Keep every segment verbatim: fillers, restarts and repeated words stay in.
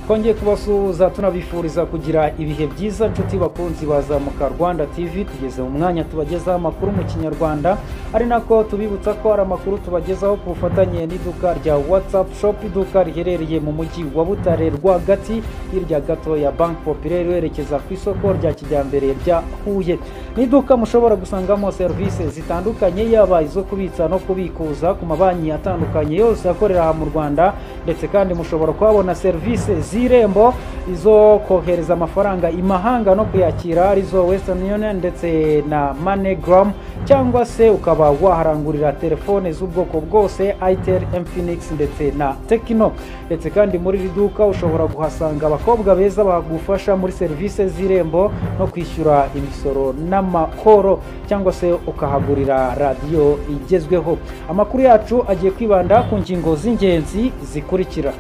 twongeye kubasuhuza tunabifuriza kugira ibihe byiza nshuti bakunzi bazamuka Rwanda T V. Tugeze mu mwanya tubagezaho amakuru mu Kinyarwanda, ari nako tubibutsa ko ari amakuru tubagezaho ku bufatanye n'iduka rya WhatsApp Shop, iduka riherereye mu mujyi wa Butare rwagati hirya gato ya Bank Populaire werekeza ku isoko rya kijyambere rya Huye. N'iduka mushobora gusangamo service zitandukanye, yaba izo kubitsa no kubikuza ku mabanki atandukanye yose akorera mu Rwanda, ndetse kandi mushobora kuhabona service z'irembo, izo kohereza amafaranga imahanga no kuyakira arizo Western Union ndetse na MoneyGram, cyangwa se ukaba waharangurira telefone z'ubwoko bwose Itel, Infinix ndetse na Tecno. Ndetse kandi muri riduka ushobora guhasanga abakobwa beza bagufasha muri service z'irembo no kwishyura imisoro n'amakoro, cyangwa se ukahagurira radio igezweho. Amakuru yacu agiye kwibanda ku ngingo z'ingenzi zikurikira.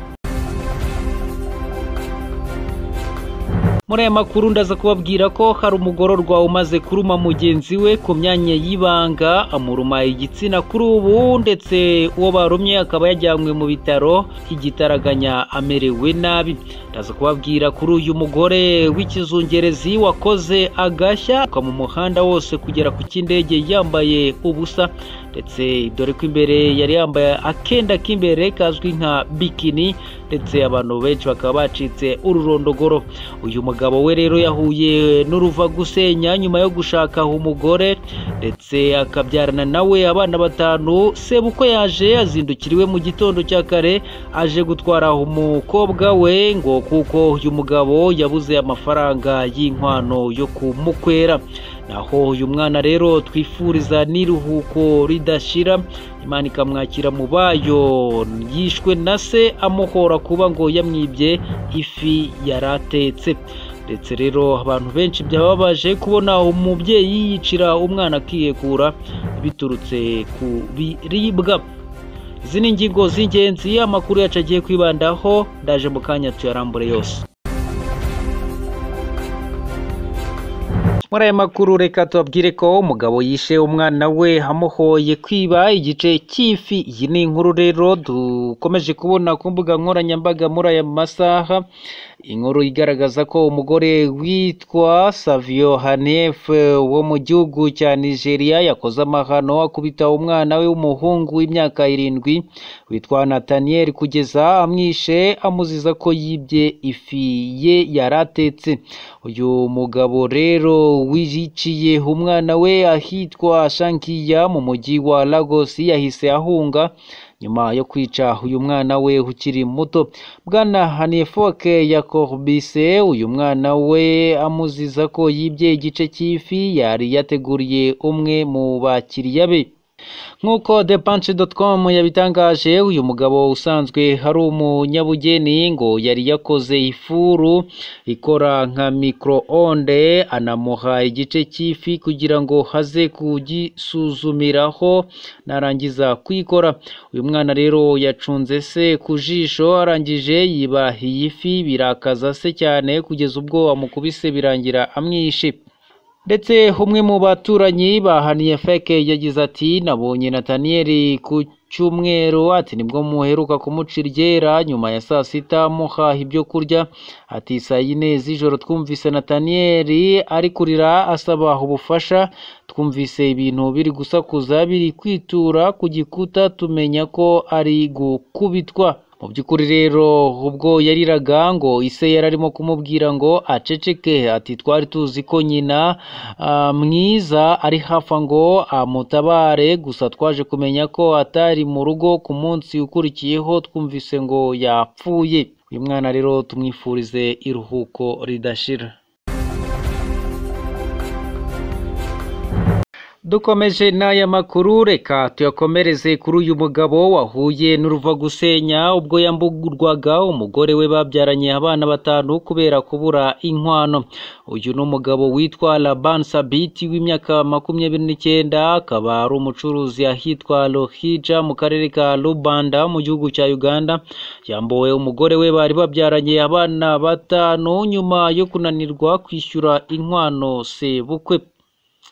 Muri aya makuru ndaza kubabwira ko hari umugororwa umaze kuruma mugenzi we ku myanya y'ibanga, amuruma igitsina kuri ubu, ndetse uwo barumye akaba yajyanywe mu bitaro igitaraganya amerewe nabi. Ndaza kubabwira kuri uyu mugore w'ikizungerezi wakoze agashya mu muhanda wose kugera ku cy'indege yambaye ubusa, ndetse dore ko imbere yari yambaye akenda k'imbere kazwi nka bikini, ndetse abantu benshi bakaba bacitse ururondogoro. Uyu mugabo we rero yahuye n'uruva gusenya nyuma yo gushaka umugore ndetse akabyarana nawe abana batanu. Sebuko yaje azindukiriwe mu gitondo cya kare aje gutwara umukobwa we ngo kuko uyu mugabo yabuze amafaranga y'inkwano yo kumukwera. Naho uyu mwana rero twifuriza n'iruhuko ridashira, Imana ikamwakira mu bayo. Yishwe na se amuhora kuba ngo yamwibye ifi yaratetse. Ndetse rero abantu benshi byababaje kubona umubyeyi yicira umwana akiyekura biturutse ku biribwa. Izi ni ingingo z'ingenzi amakuru yacu agiye kwibandaho, ndaje mu kanya tuyarambure yose. Muri aya makuru reka tubabwire ko umugabo yishe umwana we amuhoye kwiba igice cy'ifi. Iyi ni inkuru rero dukomeje kubona ku mbuga nkoranyambaga muri aya masaha, inkuru igaragaza ko umugore witwa Savio Hanef wo mu gihugu cya Nigeria yakoze amahano akubita umwana we w'umuhungu w'imyaka irindwi witwa Nathaniel kugeza amwishe amuziza ko yibye ifi ye yaratetse. Uyu mugabo rero wiciye umwana we ahitwa Shankiya mu mujyi wa Lagos yahise ahunga nyuma yo kwica uyu mwana we ukiri muto. Bwana Hanefoke Yakorbise uyu mwana we amuziza ko yibye igice cy'ifi yari yateguriye umwe mu bakiriya be. Nkuko The Punch dot com yabitangaje, uyu mugabo usanzwe hari umunyabugeni ngo yari yakoze ifuru ikora nka micro-onde, anamuha igice cy'ifi kugira ngo haze kugisuzumiraho narangiza kwikora. Uyu mwana rero yacunze se ku jisho, arangije yiba iyi fi birakaza se cyane kugeza ubwo amukubise birangira amwishe. Ndetse umwe mu baturanyi bahaniye feke yagize ati, nabonye Nathaniel ku cyumweru, ati nibwo muheruka kumuca iryera nyuma ya saa sita muha ibyo kurya. Ati saa yine z'ijoro twumvise Nathaniel ari kurira asaba ubufasha, twumvise ibintu biri gusakuza biri kwitura ku gikuta tumenya ko ari gukubitwa. Mu by'ukuri rero ubwo yariraga ngo ise yararimo kumubwira ngo aceceke, ati twari tuzi ko nyina uh, mwiza ari hafa ngo amutabare, gusa twaje kumenya ko atari mu rugo ku munsi ukurikiyeho twumvise ngo yapfuye. Uyu mwana rero tumwifurize iruhuko ridashira. Dukomeje n'aya makuru reka tuyakomereze kuri uyu mugabo wahuye n'uruva gusenya ubwo yambugurwaga umugore we babyaranye abana batanu kubera kubura inkwano. Uyu ni umugabo witwa Laban Sabiti w'imyaka makumyabiri n'icyenda, akaba ari umucuruzi ahitwa Lohija mu karere ka Lubanda mu gihugu cya Uganda. Yambuwe umugore we bari babyaranye abana batanu nyuma yo kunanirwa kwishyura inkwano sebukwe.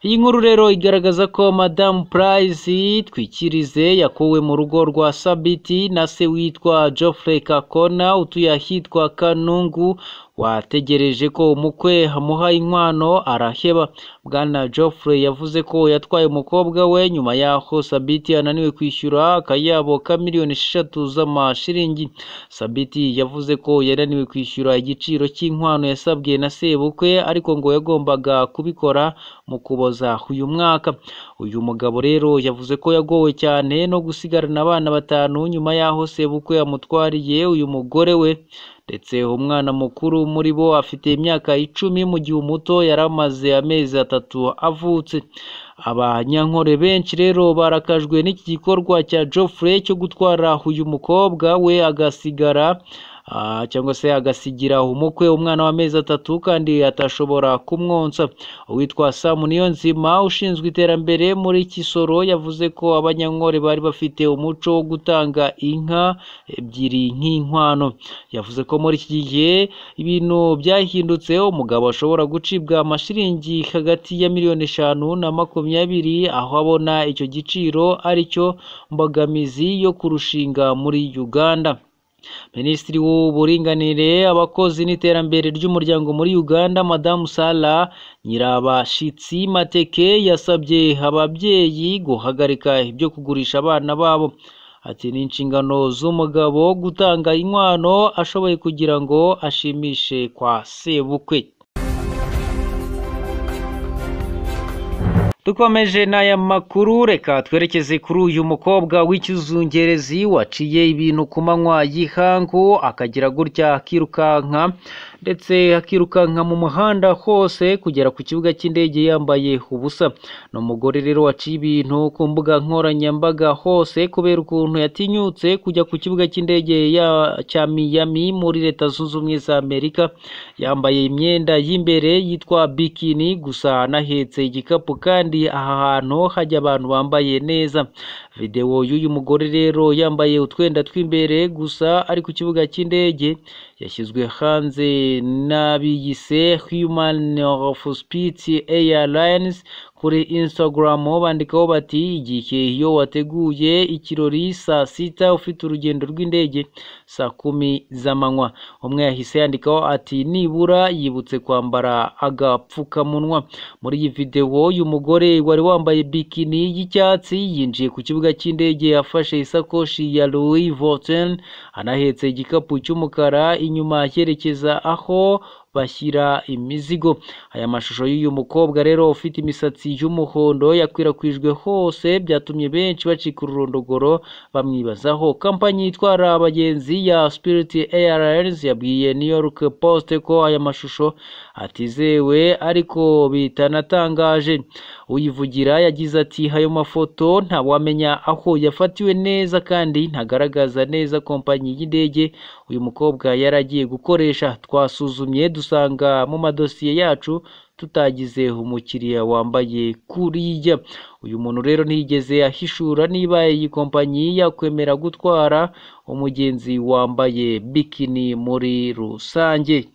Iyi nkuru rero igaragaza ko Madame Price Twikirize yakuwe mu rugo rwa Sabiti na se witwa Geoffrey Kakona utuye ahitwa Kanungu, wategereje ko umukwe amuha inkwano araheba. Bwana Geoffrey yavuze ko yatwaye umukobwa we nyuma yaho Sabiti ananiwe kwishyura akayabo ka miliyoni eshatu z'amashiringi. Sabiti yavuze ko yananiwe kwishyura igiciro cy'inkwano yasabwe na sebukwe, ariko ngo yagombaga kubikora mu kuboza uyu mwaka. Uyu mugabo rero yavuze ko yagowe cyane no gusigarana abana batanu nyuma yaho sebukwe amutwariye uyu mugore we, ndetse umwana mukuru muri bo afite imyaka icumi mu gihe umuto yaramaze amezi atatu avutse. Abanyankore benshi rero barakajwe n'iki gikorwa cya Geoffrey cyo gutwara uyu mukobwa we agasigara Uh, cyangwa se agasigira umukwe umwana w'amezi atatu kandi atashobora kumwonsa. Uwitwa Sam Niyonzima ushinzwe iterambere muri Kisoro yavuze ko abanyankore bari bafite umuco wo gutanga inka ebyiri nk'inkwano. Yavuze ko muri iki gihe ibintu byahindutse, umugabo ashobora gucibwa amashiringi hagati ya miliyoni eshanu na makumyabiri, aho abona icyo giciro aricyo mbogamizi yo kurushinga muri Uganda. Minisitiri w'uburinganire, abakozi n'iterambere ry'umuryango muri Uganda Madamu Sala Nyirabashitsi Mateke yasabye ababyeyi guhagarika ibyo kugurisha abana babo. Ati ni inshingano z'umugabo gutanga inkwano ashoboye kugira ngo ashimishe kwa sebukwe. Dukomeje n'aya makuru, reka twerekeze kuri uyu mukobwa w'ikizungerezi waciye ibintu ku manywa y'ihangu akagira gutya akirukanka, ndetse akirukanka mu muhanda hose kugera ku kibuga cy'indege yambaye ubusa. No mugore rero waciye ibintu ku mbuga nkoranyambaga hose kubera ukuntu yatinyutse kujya ku kibuga cy'indege ya cya Miami muri Leta Zunze Ubumwe za Amerika, yambaye imyenda y'imbere yitwa bikini, gusa anahetse igikapu kandi aha hantu hajya abantu bambaye neza. Video y'uyu mugore rero yambaye utwenda tw'imbere gusa ari ku kibuga cy'indege yashyizwe hanze n'abiyise Human of Speed Airlines kuri Instagram, bandikaho bati igihe iyo wateguye ikirori saa sita ufite urugendo rw'indege saa kumi z'amanywa. Umwe yahise yandikaho ati nibura yibutse kwambara agapfukamunwa. Muri iyi video uyu mugore wari wambaye bikini y'icyatsi yinjiye ku kibuga cy'indege afashe isakoshi ya Louis Vuitton, anahetse igikapu cy'umukara inyuma yerekeza aho bashyira imizigo. Aya mashusho y'uyu mukobwa rero ufite imisatsi y'umuhondo yakwirakwijwe hose, byatumye benshi bacika ururondogoro bamwibazaho. Kampanyi itwara abagenzi ya Spirit Airlines yabwiye New York Post ko aya mashusho atizewe ariko bitanatangaje. Uyivugira yagize ati ayo mafoto ntawamenya aho yafatiwe neza kandi ntagaragaza neza kompanyi y'indege uyu mukobwa yaragiye gukoresha. Twasuzumye dusanga mu madosiye yacu tutagize umukiriya wambaye kuriya. Uyu muntu rero ntiyigeze ahishura niba iyi kompanyi yakwemera gutwara umugenzi wambaye bikini muri rusange.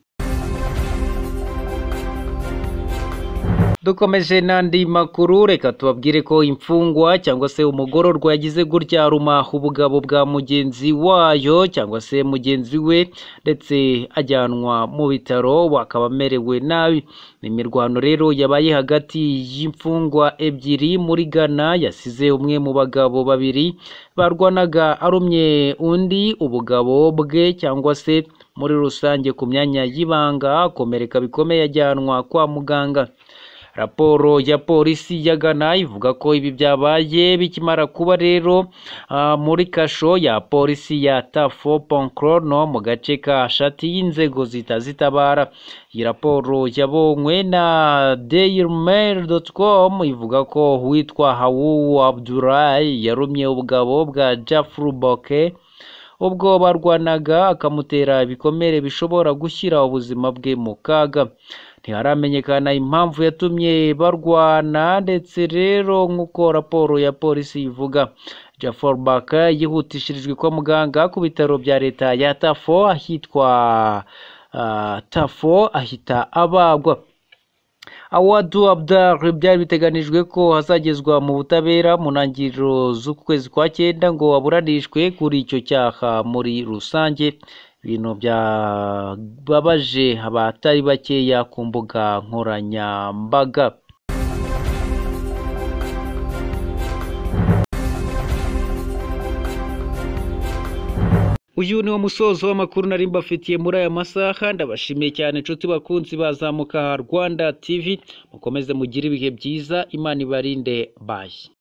Dukomeje n'andi makuru, reka tubabwire ko imfungwa cyangwa se umugororwa yagize gutya aruma ubugabo bwa mugenzi wayo cyangwa se mugenzi we, ndetse ajyanwa mu bitaro bakaba amerewe nabi. Imirwano rero yabaye hagati y'imfungwa ebyiri muri Ghana yasize umwe mu bagabo babiri barwanaga arumye undi ubugabo bwe cyangwa se muri rusange ku myanya y'ibanga, akomereka bikomeye ajyanwa kwa muganga. Raporo ya polisi ya Ghana ivuga ko ibi byabaye bikimara kuba rero uh, muri kasho ya polisi ya Tafo Ponkrono mu gace ka Shati y'inzego zitazitabara. Iyi raporo yabonywe na daily mail dot com ivuga ko witwa Hawu Abdullahi yarumye ubugabo bwa Jafru Boke ubwo barwanaga akamutera ibikomere bishobora gushyira ubuzima bwe mu kaga. Ntiharamenyekana impamvu yatumye barwana, ndetse rero nk'uko raporo ya polisi ivuga Jafar Baka yihutishirijwe kwa muganga ku bitaro bya leta ya Tafo ahitwa uh, Tafo ahita abagwa. Awadu Abdar byari biteganijwe ko hazagezwa mu butabera mu ntangiriro z'ukwezi kwa cyenda ngo aburanishwe kuri icyo cyaha. Muri rusange ibintu byababaje abatari bakeya ku mbuga nkoranyambaga. Uyu ni wo musozo w'amakuru nari mbafitiye muri aya masaha. Ndabashimiye cyane inshuti bakunzi bazamuka Rwanda T V, mukomeze mugire ibihe byiza, Imana ibarinde. Bye.